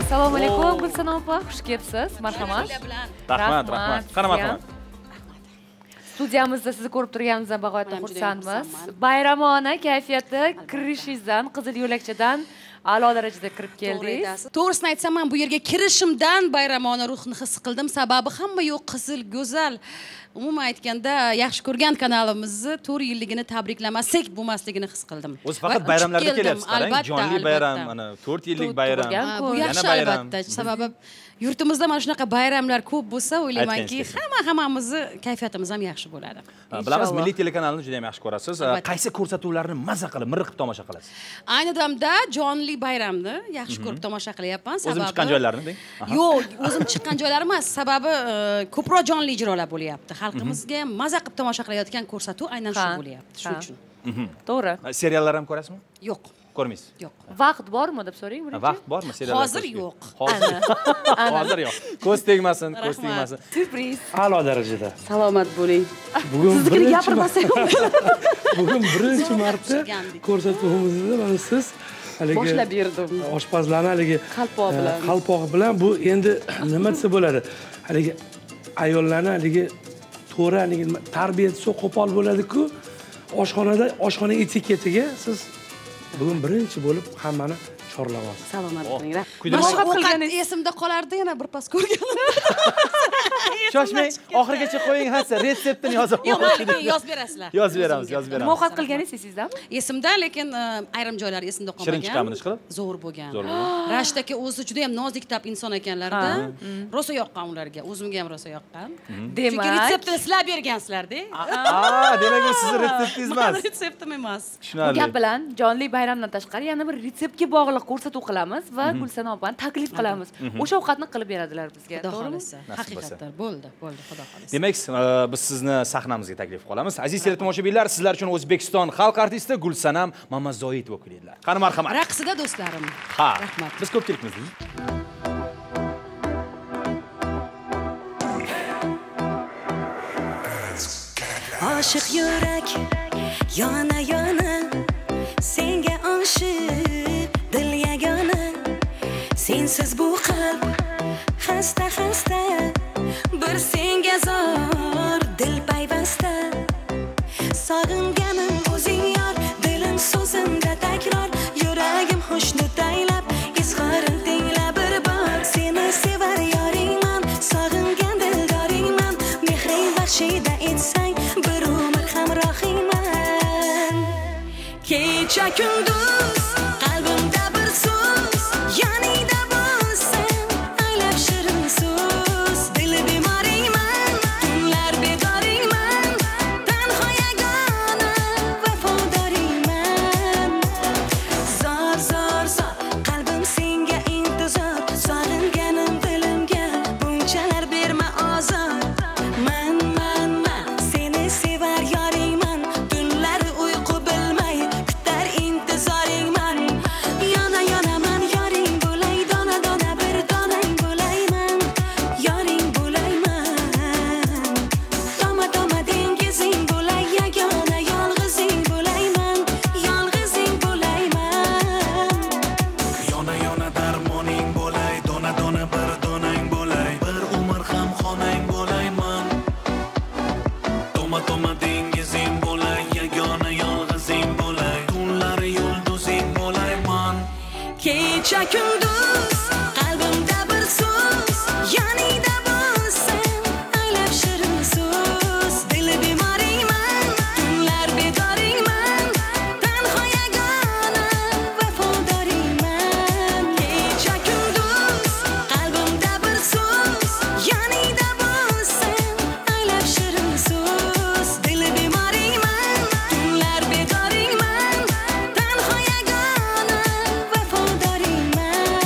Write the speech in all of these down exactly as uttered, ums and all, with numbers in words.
Assalomu alaykum, Gulsanam opa, xush kelibsiz. Marhamat. Rahmat, rahmat. Qani marhamat. Studiyamizda sizni ko'rib turganimizdan bag'oyatda xursandmiz. Bayramona kayfiyati kirishingizdan, Qizil yo'lakchadan a'lo darajada kirib keldingiz. To'g'risini aytsam, men bu yerga kirishimdan bayramona ruhni his qildim. Sababi hamma yo'q qizil, go'zal. Umuman aytganda, yaxshi ko'rgan kanalimizni to'rt yilligini tabriklamasak bo'lmasligini his qildim. O'zi faqat bayramlarda kelyapsiz, qarang, jonli bayram, mana to'rt yillik bayram. Bu yaxshi albatta, sababi yurtimizda mana shunaqa bayramlar ko'p bo'lsa, o'ylaymanki, hamma hammamizni kayfiyatimiz ham yaxshi bo'ladi. Bilamiz, Milliy telekanalni juda ham yaxshi ko'rasiz. Qaysi ko'rsatuvlarni maza qilib, mirqib tomosha qilasiz? Ayni damda jonli bayramni yaxshi ko'rib tomosha qilyapman, sababi o'zim chiqqan joylarni deng. Yo'q, o'zim chiqqan joylar emas, sababi ko'proq jonli ijrolar bo'lyapti. Xalqimizga maza qilib tomosha qilayotgan ko'rsatuv aynan shu bo'lyapti, shuning uchun. To'g'ri. Seriallar ham ko'rasizmi? Yo'q. Ko'rmaysiz? Yo'q. Vaqt bormi deb so'rang birinchi. Vaqt bormi seriallar? Hozir yo'q. Hozir. Hozir yo'q. Ko'z tegmasin, ko'z tegmasin. Surpriz. A'lo darajada. Salomat bo'ling. Bugun Siznikini gapirmasam. Bugun birinchi marta ko'rsatuvimizda mana siz haligi boshlab berdim. Oshpazlarni haligi qalpoq bilan. Qalpoq bilan bu endi nima desa bo'ladi? Haligi ayollarni haligi to'g'ri haligi tarbiyasi qo'pol bo'ladi-ku, oshxonada oshxona etiketiga siz bugun birinchi bo'lib hammani chorlayapsiz. Salomat bo'ling. Ovqat qilganingiz esimda qolardi, yana bir pas ko'rganim. Shoshmang, oxirigacha qo'ying, hasa retseptini yozib Yo'q, yozib berasizlar. Yozib beramiz, yozib beramiz. ovqat qilganingiz esingizdanmi? Esimda, lekin ayrim joylari esimda qolmagan. Shirin chiqamini ish qilib? Zo'r bo'lgan. Zo'r bo'lgan. Rashid aka o'zi juda ham nozik tap inson ekanlar-da. Rosa yoqqan ularga, o'zimga ham rosa yoqqan. Demak, chunki retseptni sizlar bergansizlar-da. Aa, demak bu sizning retseptingiz emas. Retseptim emas. bu gap bilan jonli bayramdan tashqari yana bir retseptga bog'liq ko'rsatuv qilamiz va Gulsanam opani taklif qilamiz. O'sha ovqatni qilib beradilar bizga, to'g'rimi? Haqiqatan bo'ldi, bo'ldi, xudo xolisa. Demak, biz sizni sahnamizga taklif qilamiz. Aziz teletomoshabinlar, sizlar uchun O'zbekiston xalq artisti Gulsanam Mamazoitova keladilar. Qani marhamat. Raqsida do'stlarim. Ha, rahmat. Biz ko'pchilikmiz. Oshiq yurak yana yana senga oshiq dil yagona sensiz bu qalb xasta xasta bir senga zor dil payvasta sog'inganim o'zing yor dilim so'zimda takror yuragim xushnud taylab izhorim tinglab bir bor seni sevar yoringman sog'ingan dildoringman mehring baxshida etsang bir umr hamrohingman kecha kunduz qalbimda bir so'z yoningda bo'lsam aylab shirin so'z dil bemoringman tunlar bedoringman tanho yagona vafodoringman zor zor zor qalbim senga intizor sog'inganim dilimga bunchalar berma ozor man man man seni sevar yoringman tunlar uyqu bilmay kutar intizoringman yana yonaman yoring bo'lay dona dona bir donang bo'layman yoring bo'layman toma toma dengizing bo'lay yagona yolg'izing bo'layman yolg'izing bo'layman Yona yona darmoning bo'lay, dona dona bir donang bo'lay, bir umr ham xonang bo'layman. Toma toma dengizing bo'lay, yagona yolg'izing bo'lay, tunlari yulduzing bo'layman. kecha kunduz qalbimda bir so'z yoningda bo'lsam aylab shirin so'z dil bemoringman tunlar bedoringman tanho yagona vafodoringman kecha kunduz qalbimda bir so'z yoningda bo'lsam aylab shirin so'z dil bemoringman tunlar bedoringman tanho yagona vafodoringman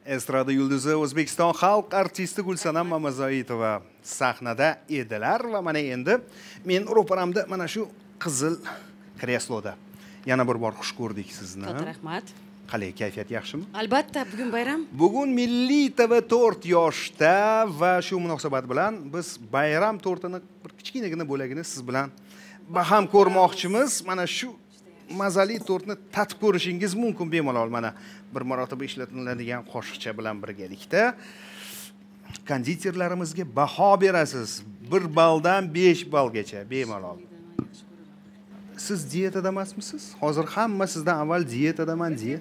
Estrada yulduzi O'zbekiston xalq artisti Gulsanam Mamazoitova sahnada edilar va mana endi men ro'paramda mana shu qizil kresloda yana bir bor xush ko'rdik sizni. Katta rahmat. Qalay, kayfiyat yaxshimi? Albatta, bugun bayram. Bugun Milliy T V to'rt yoshda va shu munosabat bilan biz bayram to'rtini bir kichkinagina bo'lagini siz bilan baham ko'rmoqchimiz. Mana shu mazali to'rtni tatib ko'rishingiz mumkin bemalol mana bir marotaba ishlatiladigan qoshiqcha bilan birgalikda konditerlarimizga baho berasiz. bir balldan besh ballgacha bemalol. Siz dietada emasmisiz? Hozir hamma sizdan avval dietadaman diye.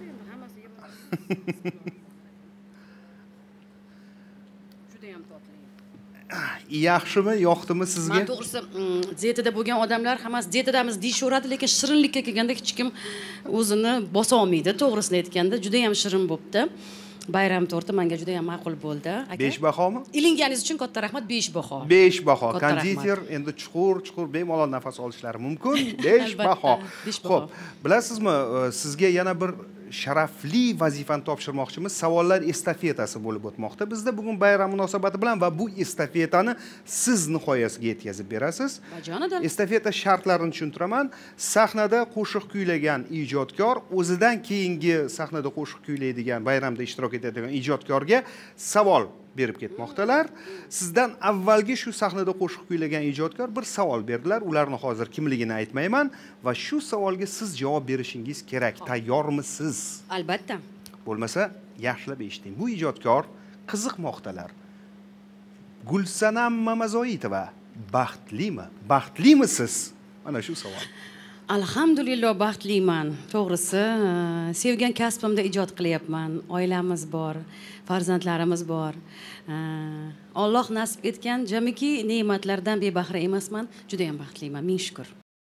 Yaxshimi, yoqdimi sizga? Men to'g'risi dietada bo'lgan odamlar hammasi dietadamiz deyishaveradi, lekin shirinlikka kelganda hech kim o'zini bosa olmaydi. To'g'risini aytganda, juda ham shirin bo'pti. Bayram to'rti menga juda ham ma'qul bo'ldi, aka. besh bahomi? Ilinganingiz uchun katta rahmat, besh baho. besh baho. Konditer endi chuqur-chuqur bemalol nafas olishlari mumkin. besh baho. Xo'p, bilasizmi, sizga yana bir sharafli vazifani topshirmoqchimiz. Savollar estafetasi bo'lib o'tmoqda. Bizda bugun bayram munosabati bilan va bu estafetani siz nihoyasiga yetkazib berasiz. Estafeta shartlarini tushuntiraman. Sahnada qo'shiq kuylagan ijodkor o'zidan keyingi sahnada qo'shiq kuylaydigan, bayramda ishtirok etadigan ijodkorga savol berib ketmoqdalar. Sizdan avvalgi shu sahnada qo'shiq kuylagan ijodkor bir savol berdilar. Ularni hozir kimligini aytmayman va shu savolga siz javob berishingiz kerak. Tayyormisiz? Albatta. Bo'lmasa, yaxshilab eshiting. Bu ijodkor qiziqmoqdalar. Gulsanam Mamazoitova baxtlimi? Baxtlimisiz? Mana shu savol. Alhamdulillah baxtliman. To'g'risi, sevgan kasbimda ijod qilyapman. Oilamiz bor, farzandlarimiz bor. Alloh nasib etgan jamiki ne'matlardan bebahra emasman. Juda ham baxtliman. Ming shukr.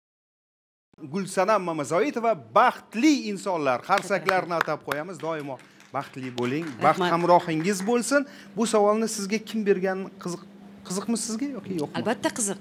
Gulsanam Mamazoitova baxtli insonlar, qarsaklarni atab qo'yamiz. Doimo baxtli bo'ling, baxt hamrohingiz bo'lsin. Bu savolni sizga kim bergani qiziq qiziqmi sizga yoki yo'qmi? Albatta qiziq.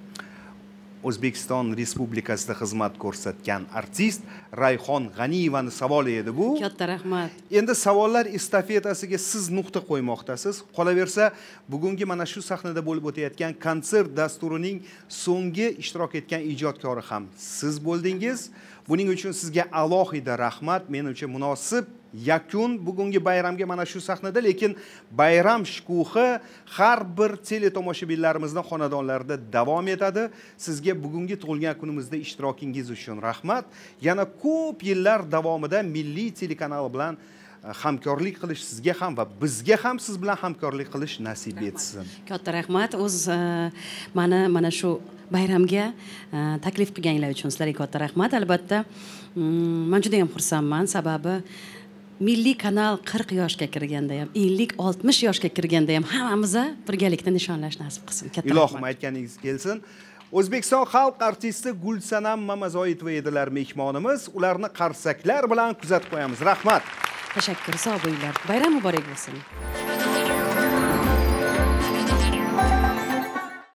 O'zbekiston Respublikasida xizmat ko'rsatgan artist Rayhon G'aniyevani savoli edi bu. Katta rahmat. Endi savollar estafetasiga siz nuqta qo'ymoqdasiz. Qolaversa, bugungi mana shu sahnada bo'lib o'tayotgan konsert dasturining so'nggi ishtirok etgan ijodkori ham siz bo'ldingiz. Buning uchun sizga alohida rahmat. Menimcha munosib yakun bugungi bayramga mana shu sahnada, lekin bayram shukuhi har bir teletomoshabinlarimizning xonadonlarida davom etadi. Sizga bugungi tug'ilgan kunimizda ishtirokingiz uchun rahmat. Yana ko'p yillar davomida Milliy telekanali bilan hamkorlik qilish sizga ham va bizga ham siz bilan hamkorlik qilish nasib etsin. Katta rahmat. O'z mana mana shu bayramga taklif qilganinglar uchun sizlarga katta rahmat. Albatta, men juda ham xursandman, sababi Milliy kanal qirq yoshga kirganda ham, ellik oltmish yoshga kirganda ham hammamiz birgalikda nishonlash nasib qilsin. Katta rahmat. Ilohim aytganingiz kelsin. O'zbekiston xalq artisti Gulsanam Mamazoitova edilar mehmonimiz. Ularni qarsaklar bilan kuzatib qo'yamiz. Rahmat. Tashakkur, sog' bo'linglar. Bayram muborak bo'lsin.